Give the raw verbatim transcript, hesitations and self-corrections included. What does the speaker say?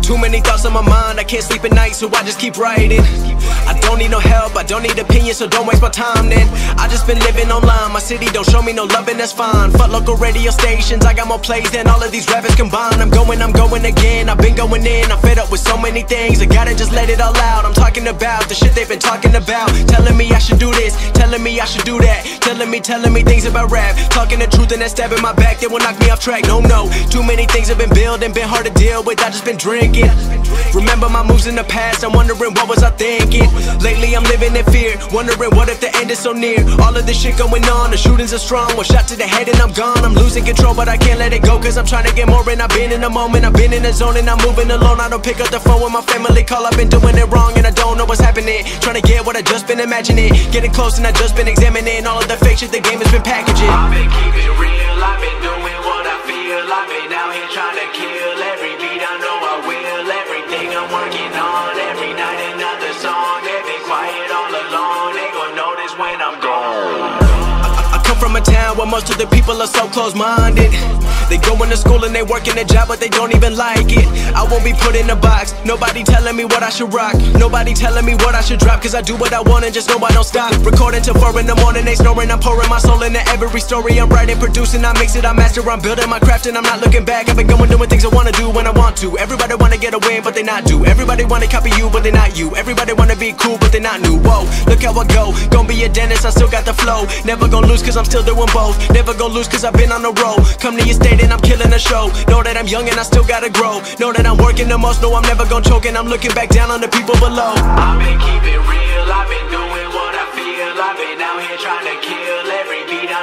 Too many thoughts on my mind, I can't sleep at night, so I just keep writing. I don't need no help, I don't need opinions, so don't waste my time then. I just been living online, my city don't show me no love and that's fine. Fuck local radio stations, I got more plays than all of these rappers combined. I'm going, I'm going again, I've been going in, I'm fed up with so many things. I gotta just let it all out, I'm talking about the shit they've been talking about. Telling me I should do this, telling me I should do that. Telling me, telling me things about rap. Talking the truth and that stab in my back, they will knock me off track. No, no, too many things have been building, been hard to deal with, I just been drinking. Remember my moves in the past, I'm wondering what was I thinking. Lately I'm living in fear, wondering what if the end is so near. All of this shit going on, the shootings are strong. One shot to the head and I'm gone, I'm losing control but I can't let it go. Cause I'm trying to get more and I've been in the moment. I've been in the zone and I'm moving alone. I don't pick up the phone when my family call, I've been doing it wrong and I don't know what's happening. Trying to get what I just been imagining, getting close and I just been examining all of the fake shit the game has been packaging. I've been keeping it real, I've been doing what I feel. I've been out here trying to kill every beat, I know I will. Everything I'm working on, every night another song. They've been quiet all along, they gon' notice when I'm gone. I come from a town where most of the people are so close-minded. They go into school and they work in a job but they don't even like it. I won't be put in a box, nobody telling me what I should rock. Nobody telling me what I should drop, cause I do what I want and just know I don't stop. Recording till four in the morning, they snoring, I'm pouring my soul into every story. I'm writing, producing, I mix it, I master, I'm building my craft and I'm not looking back. I've been going doing things I wanna do when I want to. Everybody wanna get a win but they not do. Everybody wanna copy you but they not you. Everybody wanna be cool but they not new. Whoa, look how I go, gonna be a dentist, I still got the flow. Never gonna lose cause I'm still doing both. Never gonna lose cause I've been on the road. Come to your state and I'm killing the show. Know that I'm young and I still gotta grow. Know that I'm working the most, know I'm never gonna choke. And I'm looking back down on the people below. I've been keeping real, I've been doing what I feel. I've been out here trying to kill every beat,